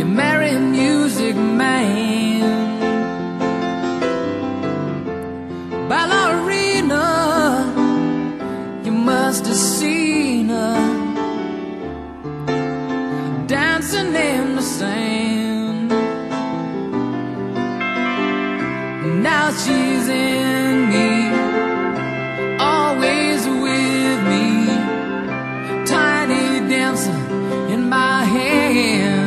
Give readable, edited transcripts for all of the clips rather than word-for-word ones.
you merry music man. Ballerina, you must have seen her dancing in the sand. Now she's in me, always with me, tiny dancer in my hand.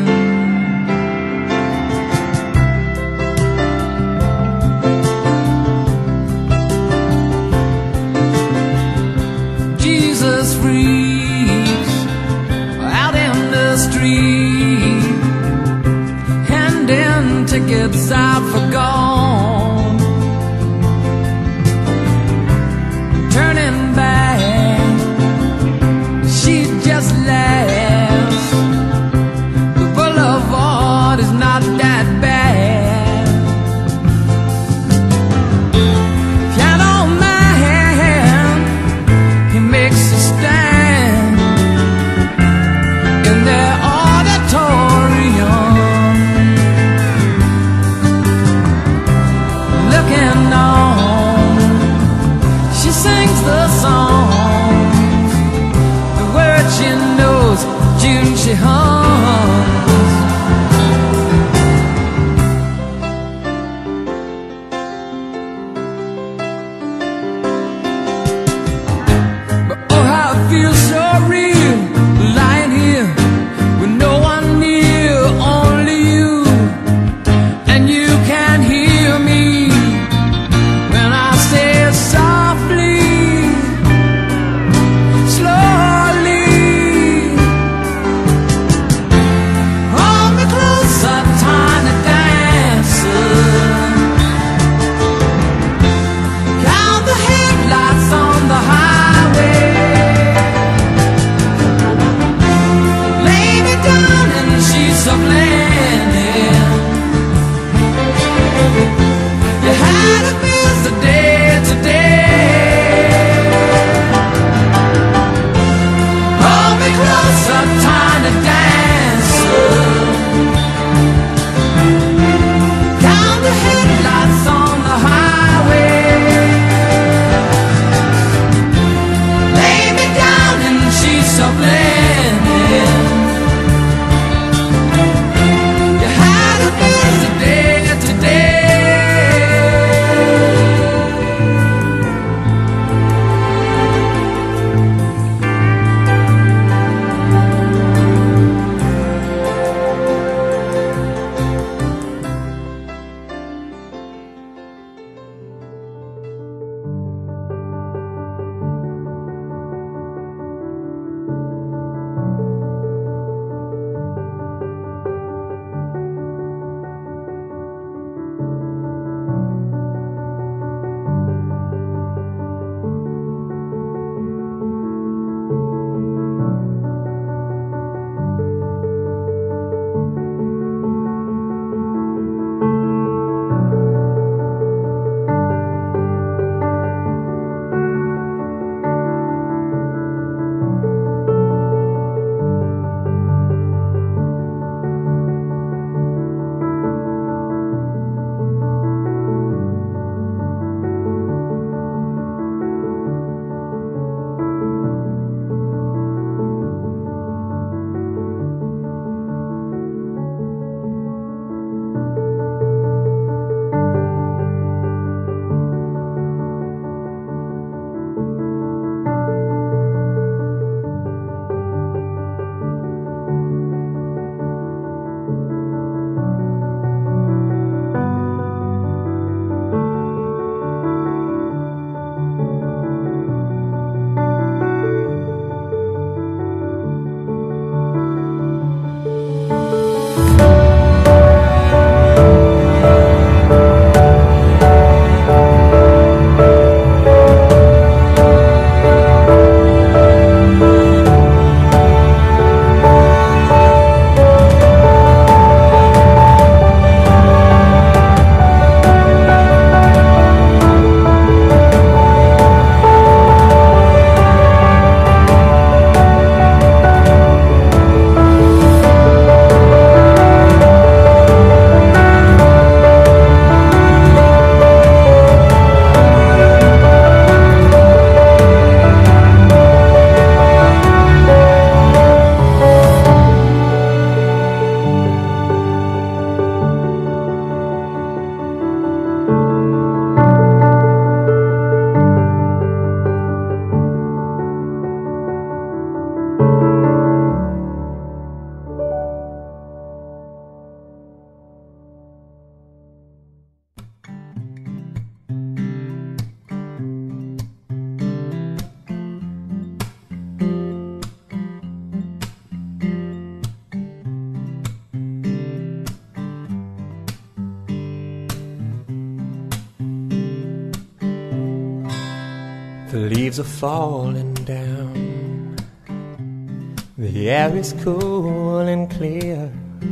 Jesus freaks out in the street, leaves are falling down. The air is cool and clear.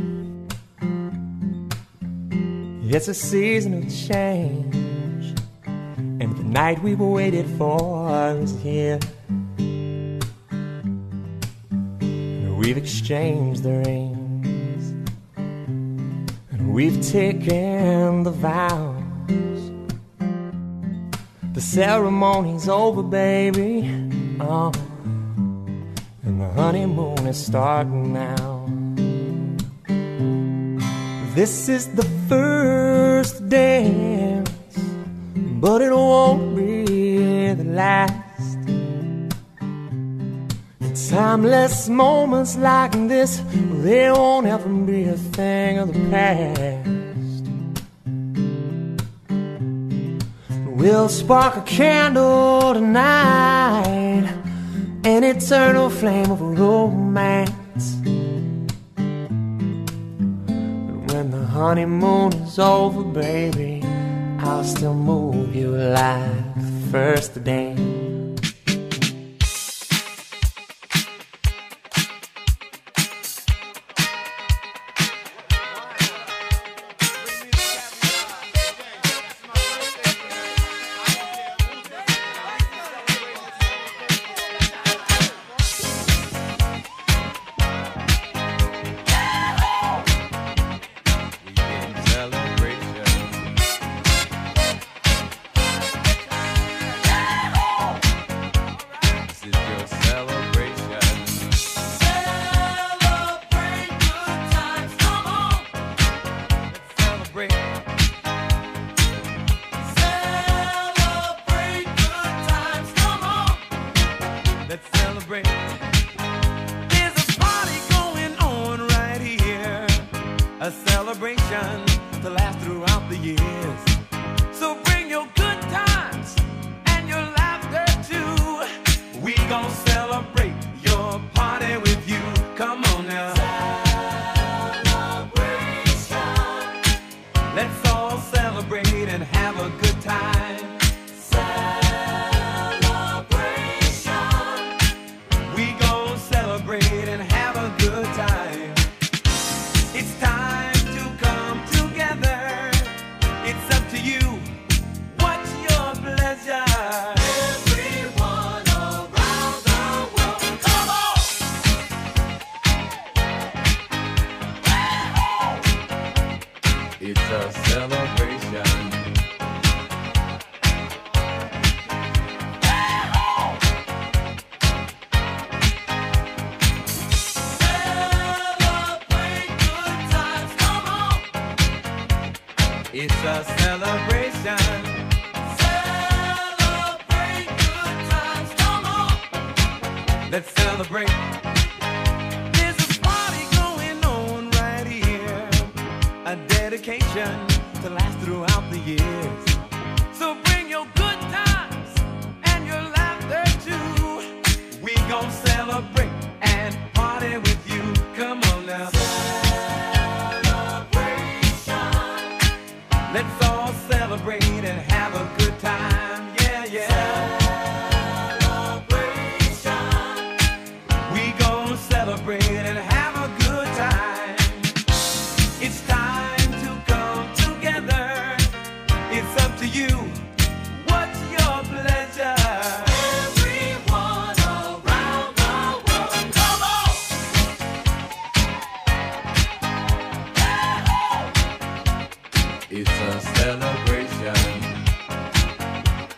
It's a season of change, and the night we've waited for is here. We've exchanged the rings, and we've taken the vows. The ceremony's over, baby, oh, and the honeymoon is starting now. This is the first dance, but it won't be the last. Timeless moments like this, they won't ever be a thing of the past. We'll spark a candle tonight, an eternal flame of romance. But when the honeymoon is over, baby, I'll still move you like the first dance.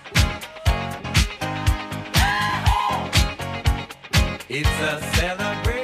It's a celebration.